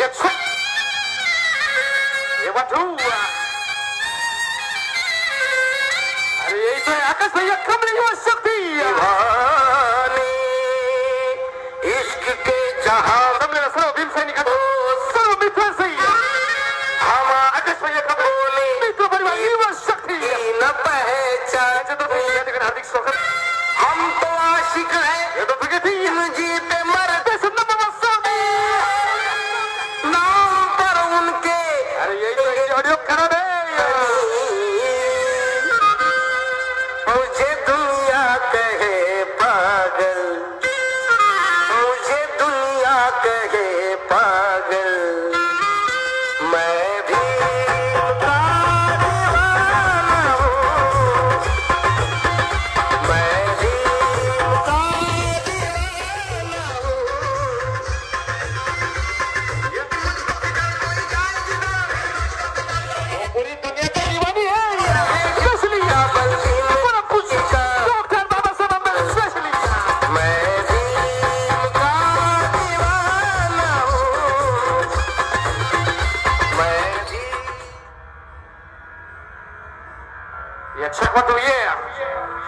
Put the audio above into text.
ये बटुआ, अरे यही तो है आकाश भैया, कमली वो शक्ति दीवानी इश्क के जहां मेरा सर्व भीमसेन का सर्व मित्र सही हम आकाश भैया का बोले मित्र परिवार की वो शक्ति न पहचान तो भैया देखकर हार्दिक स्वागत। हम तो आशिक हैं ये तो प्रगति जीते मरते सुनना नाम पर उनके, अरे यही तो ऑडियो करा दे मुझे दुनिया कहे पागल, मुझे दुनिया कहे पागल, मैं भी उनका दीवाना हूँ, मैं भी उनका दीवाना हूँ। पूरी दुनिया की दीवानी है इसलिए बल्कि पूरा कुछ का डॉक्टर बाबा साहब स्पेशली मैं भी उनका दीवाना हूँ, मैं भी ये अच्छा तो ये